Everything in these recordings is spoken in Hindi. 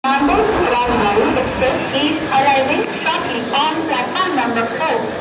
Nanded Rajgari Express is arriving shortly on platform number 4.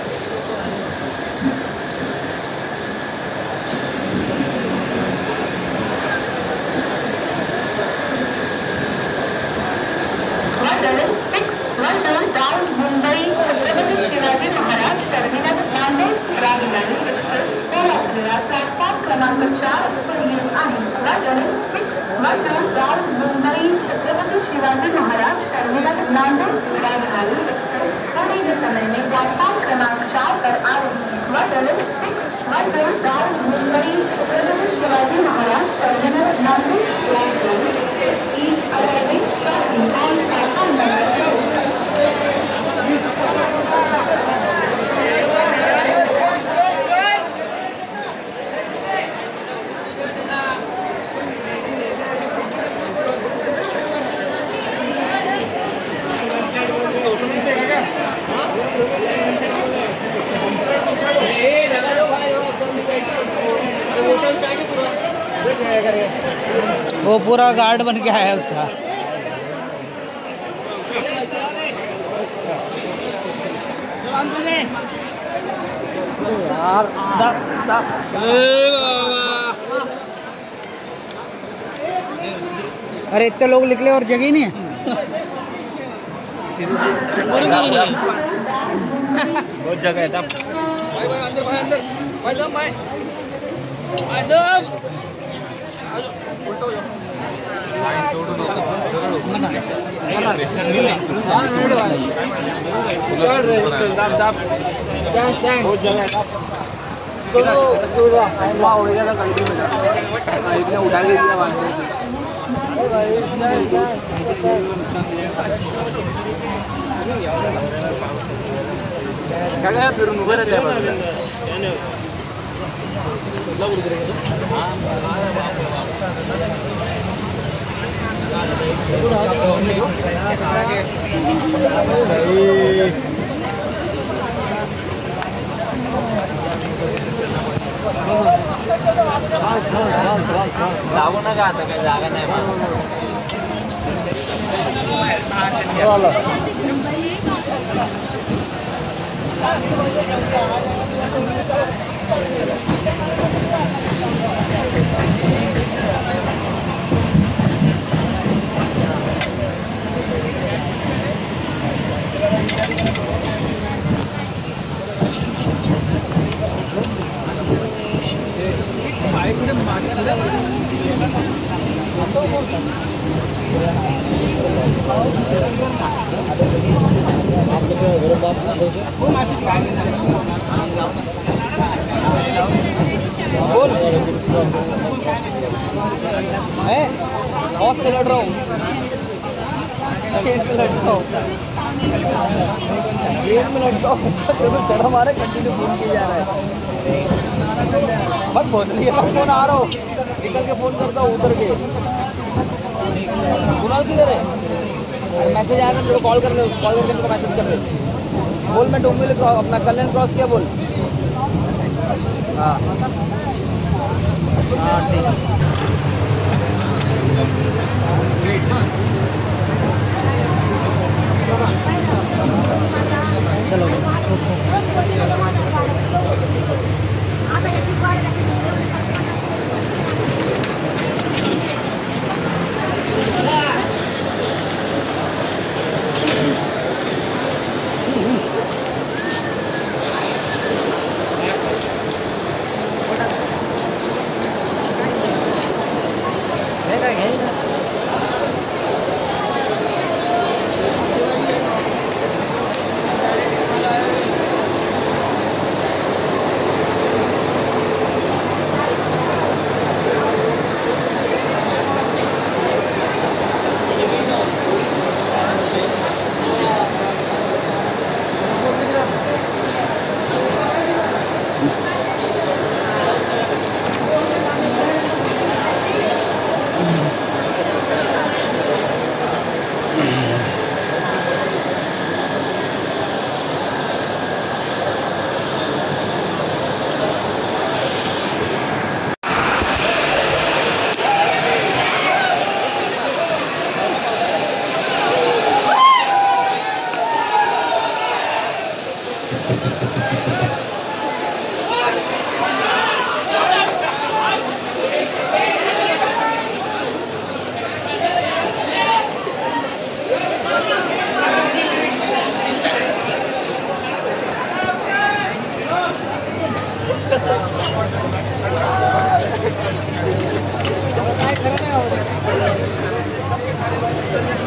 Down Mumbai Chhatrapati Shivaji Maharaj Terminal Nanded Rajgari Express Kolatria platform क्रमांक 4 पर येत आहे. down Mumbai Chhatrapati Shivaji Maharaj Terminal Nanded Rajgari Express थोड़े ही समय में प्लेटफॉर्म क्रमांक 4 पर आ रही है. down Mumbai Chhatrapati Shivaji Maharaj Terminal Nanded Rajgari Express is arriving shortly on platform number 4. वो पूरा गार्ड बन के आया उसका. अरे इतने लोग निकले और जगह ही नहीं है. बहुत जगह है. भाई अंदर भाई अंदर भाई दम भाई दम उल्टा हो जाओ. बहुत जगह है. उठा के दिया फिर उबर जागो ना का काय जागा नाही. बहुत से लड़ रहा हूँ. शर्म आ रहा है. कंटिन्यू फोन किया जा रहा है. बस फोन लिया फोन आ रहा हूँ. निकल के फोन करता हूँ उधर के. कुणाल किधर है? मैसेज आया था मेरे को. कॉल करके मेरे मैसेज कर ले. बोल मैं डोंबिवली अपना कल्याण क्रॉस किया बोल. हाँ हाँ ठीक है. चलो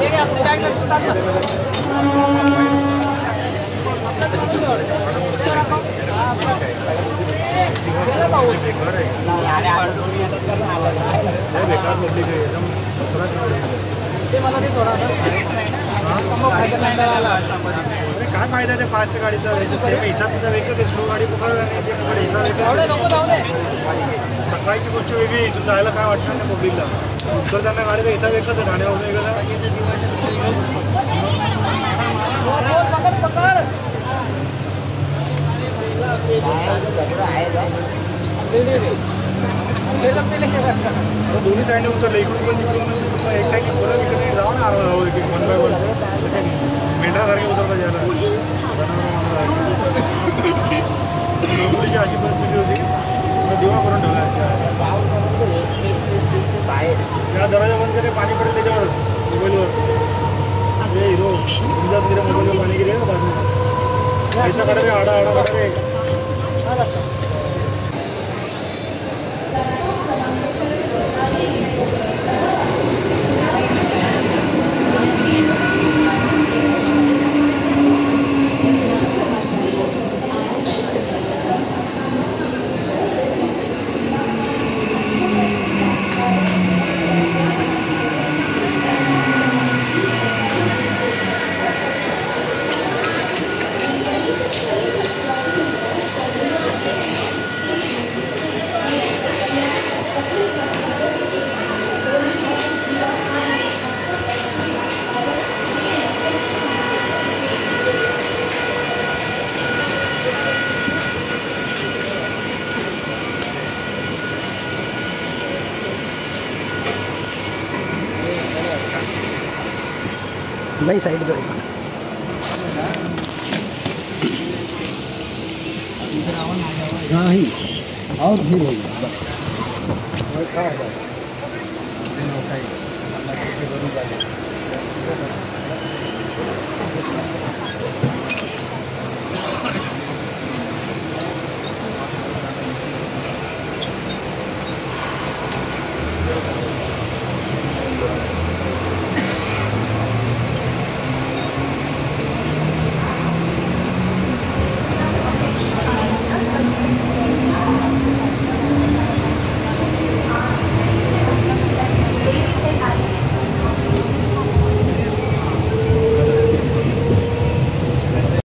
ठीक है अपने बैग में उतार ते मला ते थोडा काय फायदा त्या 5च्या गाडीचा सेम हिसाब तुझा वेगळं ते स्लो गाडी पकडा आणि त्याकडे हिसाब सकाळची गोष्ट वेगळी तू जायला काय वाटणार नाही पब्लिकला तर त्यांना गाडीचा हिसाब एकच आहे ठाण्यावर वेगळा दोन्ही साईडने उतरलं इकडून पण तिकडून एक साईडने बोला तिकडे जावं ना वन बाय वन मेंढरासारखे उतरता यायला मुलीची अशी परिस्थिती होती दिवा करून ठेवला या दरवाजा बंद करे पाणी पडेल त्याच्यावर मोबाईलवर हिरो तुमच्याच गेले मोबाईलवर पाणी गेले ना बाजूला पैसा काढा रे आडा आडा काढा रे भाई साइड जो हाँ ही और भीड़ हो गया